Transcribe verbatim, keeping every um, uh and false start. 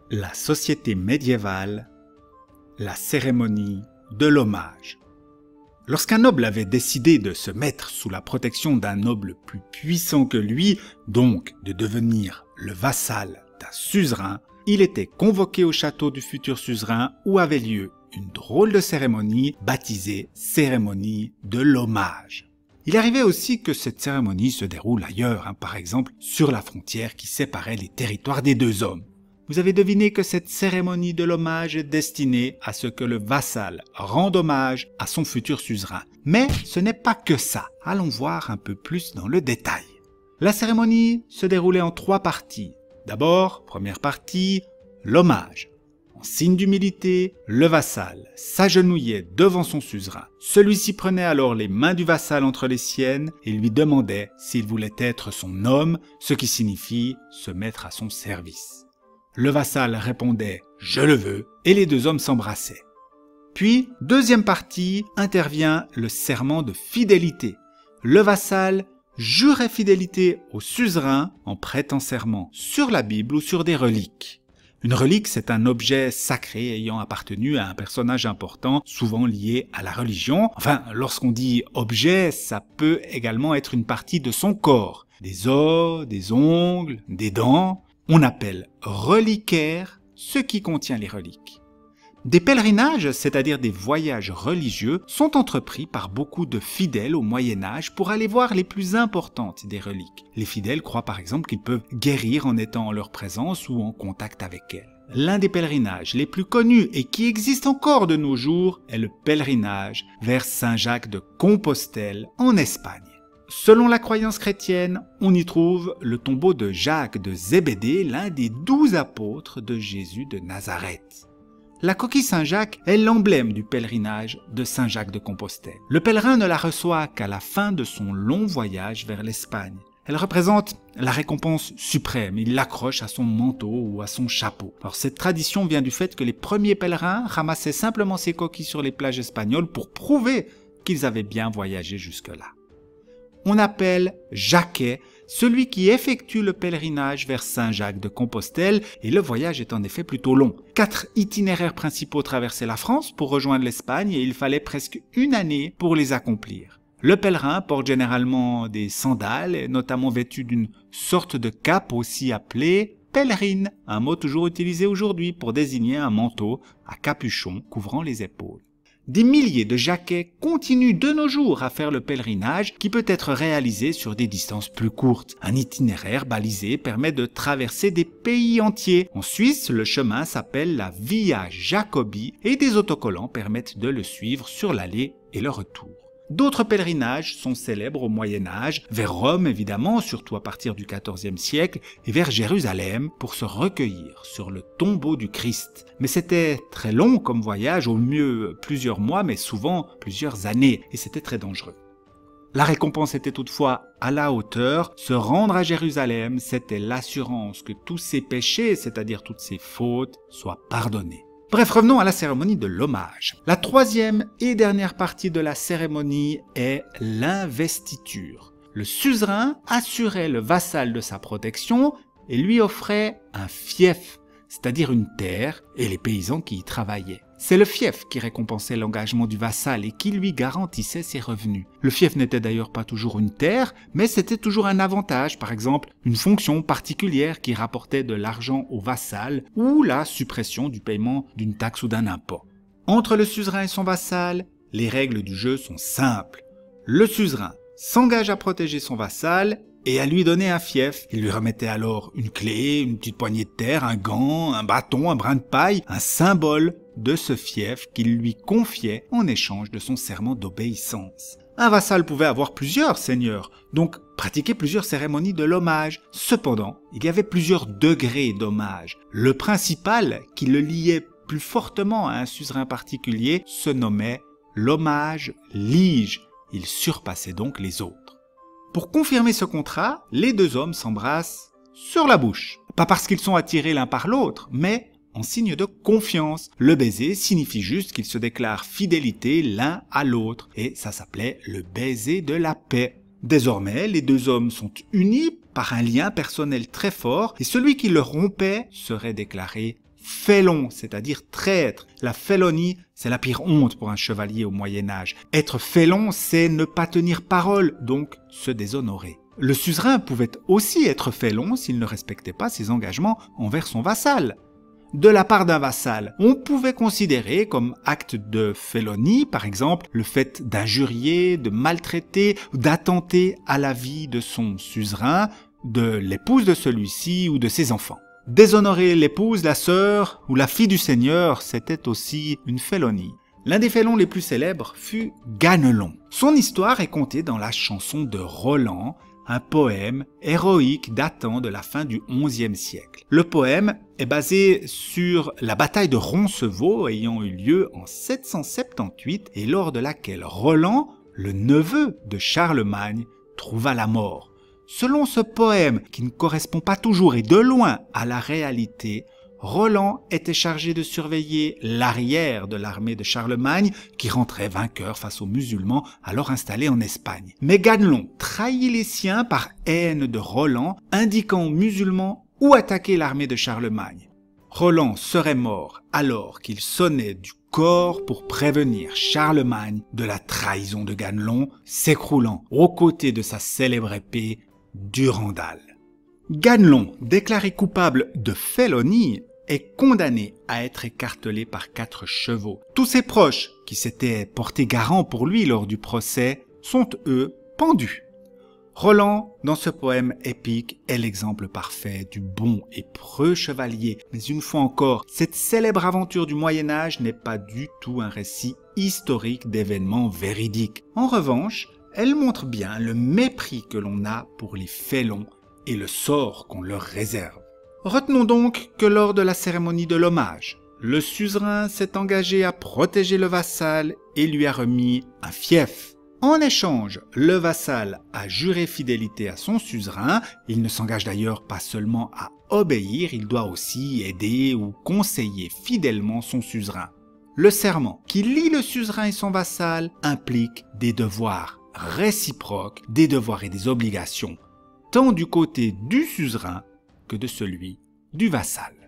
La société médiévale, la cérémonie de l'hommage. Lorsqu'un noble avait décidé de se mettre sous la protection d'un noble plus puissant que lui, donc de devenir le vassal d'un suzerain, il était convoqué au château du futur suzerain où avait lieu une drôle de cérémonie baptisée cérémonie de l'hommage. Il arrivait aussi que cette cérémonie se déroule ailleurs, hein, par exemple sur la frontière qui séparait les territoires des deux hommes. Vous avez deviné que cette cérémonie de l'hommage est destinée à ce que le vassal rende hommage à son futur suzerain. Mais ce n'est pas que ça. Allons voir un peu plus dans le détail. La cérémonie se déroulait en trois parties. D'abord, première partie, l'hommage. En signe d'humilité, le vassal s'agenouillait devant son suzerain. Celui-ci prenait alors les mains du vassal entre les siennes et lui demandait s'il voulait être son homme, ce qui signifie se mettre à son service. Le vassal répondait « Je le veux » et les deux hommes s'embrassaient. Puis, deuxième partie, intervient le serment de fidélité. Le vassal jurait fidélité au suzerain en prêtant serment sur la Bible ou sur des reliques. Une relique, c'est un objet sacré ayant appartenu à un personnage important, souvent lié à la religion. Enfin, lorsqu'on dit objet, ça peut également être une partie de son corps. Des os, des ongles, des dents. On appelle reliquaire ce qui contient les reliques. Des pèlerinages, c'est-à-dire des voyages religieux, sont entrepris par beaucoup de fidèles au Moyen-Âge pour aller voir les plus importantes des reliques. Les fidèles croient par exemple qu'ils peuvent guérir en étant en leur présence ou en contact avec elles. L'un des pèlerinages les plus connus et qui existe encore de nos jours est le pèlerinage vers Saint-Jacques de Compostelle en Espagne. Selon la croyance chrétienne, on y trouve le tombeau de Jacques de Zébédée, l'un des douze apôtres de Jésus de Nazareth. La coquille Saint-Jacques est l'emblème du pèlerinage de Saint-Jacques de Compostelle. Le pèlerin ne la reçoit qu'à la fin de son long voyage vers l'Espagne. Elle représente la récompense suprême, il l'accroche à son manteau ou à son chapeau. Alors cette tradition vient du fait que les premiers pèlerins ramassaient simplement ces coquilles sur les plages espagnoles pour prouver qu'ils avaient bien voyagé jusque-là. On appelle Jacquet celui qui effectue le pèlerinage vers Saint-Jacques de Compostelle et le voyage est en effet plutôt long. Quatre itinéraires principaux traversaient la France pour rejoindre l'Espagne et il fallait presque une année pour les accomplir. Le pèlerin porte généralement des sandales, notamment vêtues d'une sorte de cape aussi appelée pèlerine, un mot toujours utilisé aujourd'hui pour désigner un manteau à capuchon couvrant les épaules. Des milliers de Jacquets continuent de nos jours à faire le pèlerinage qui peut être réalisé sur des distances plus courtes. Un itinéraire balisé permet de traverser des pays entiers. En Suisse, le chemin s'appelle la Via Jacobi et des autocollants permettent de le suivre sur l'aller et le retour. D'autres pèlerinages sont célèbres au Moyen-Âge, vers Rome évidemment, surtout à partir du quatorzième siècle, et vers Jérusalem pour se recueillir sur le tombeau du Christ. Mais c'était très long comme voyage, au mieux plusieurs mois, mais souvent plusieurs années, et c'était très dangereux. La récompense était toutefois à la hauteur. Se rendre à Jérusalem, c'était l'assurance que tous ses péchés, c'est-à-dire toutes ses fautes, soient pardonnés. Bref, revenons à la cérémonie de l'hommage. La troisième et dernière partie de la cérémonie est l'investiture. Le suzerain assurait le vassal de sa protection et lui offrait un fief, c'est-à-dire une terre et les paysans qui y travaillaient. C'est le fief qui récompensait l'engagement du vassal et qui lui garantissait ses revenus. Le fief n'était d'ailleurs pas toujours une terre, mais c'était toujours un avantage, par exemple une fonction particulière qui rapportait de l'argent au vassal ou la suppression du paiement d'une taxe ou d'un impôt. Entre le suzerain et son vassal, les règles du jeu sont simples. Le suzerain s'engage à protéger son vassal et à lui donner un fief. Il lui remettait alors une clé, une petite poignée de terre, un gant, un bâton, un brin de paille, un symbole de ce fief qu'il lui confiait en échange de son serment d'obéissance. Un vassal pouvait avoir plusieurs seigneurs, donc pratiquer plusieurs cérémonies de l'hommage. Cependant, il y avait plusieurs degrés d'hommage. Le principal, qui le liait plus fortement à un suzerain particulier, se nommait l'hommage lige. Il surpassait donc les autres. Pour confirmer ce contrat, les deux hommes s'embrassent sur la bouche. Pas parce qu'ils sont attirés l'un par l'autre, mais en signe de confiance. Le baiser signifie juste qu'ils se déclarent fidélité l'un à l'autre, et ça s'appelait le baiser de la paix. Désormais, les deux hommes sont unis par un lien personnel très fort, et celui qui le rompait serait déclaré félon, c'est-à-dire traître. La félonie, c'est la pire honte pour un chevalier au Moyen-Âge. Être félon, c'est ne pas tenir parole, donc se déshonorer. Le suzerain pouvait aussi être félon s'il ne respectait pas ses engagements envers son vassal. De la part d'un vassal, on pouvait considérer comme acte de félonie, par exemple, le fait d'injurier, de maltraiter ou d'attenter à la vie de son suzerain, de l'épouse de celui-ci ou de ses enfants. Déshonorer l'épouse, la sœur ou la fille du seigneur, c'était aussi une félonie. L'un des félons les plus célèbres fut Ganelon. Son histoire est contée dans la chanson de Roland, un poème héroïque datant de la fin du onzième siècle. Le poème est basé sur la bataille de Roncevaux ayant eu lieu en sept cent soixante-dix-huit et lors de laquelle Roland, le neveu de Charlemagne, trouva la mort. Selon ce poème, qui ne correspond pas toujours et de loin à la réalité, Roland était chargé de surveiller l'arrière de l'armée de Charlemagne qui rentrait vainqueur face aux musulmans alors installés en Espagne. Mais Ganelon trahit les siens par haine de Roland, indiquant aux musulmans où attaquer l'armée de Charlemagne. Roland serait mort alors qu'il sonnait du corps pour prévenir Charlemagne de la trahison de Ganelon, s'écroulant aux côtés de sa célèbre épée Durandal. Ganelon, déclaré coupable de félonie, est condamné à être écartelé par quatre chevaux. Tous ses proches, qui s'étaient portés garants pour lui lors du procès, sont eux pendus. Roland, dans ce poème épique, est l'exemple parfait du bon et preux chevalier. Mais une fois encore, cette célèbre aventure du Moyen-Âge n'est pas du tout un récit historique d'événements véridiques. En revanche, elle montre bien le mépris que l'on a pour les félons et le sort qu'on leur réserve. Retenons donc que lors de la cérémonie de l'hommage, le suzerain s'est engagé à protéger le vassal et lui a remis un fief. En échange, le vassal a juré fidélité à son suzerain. Il ne s'engage d'ailleurs pas seulement à obéir, il doit aussi aider ou conseiller fidèlement son suzerain. Le serment qui lie le suzerain et son vassal implique des devoirs réciproques, des devoirs et des obligations, tant du côté du suzerain que de celui du vassal.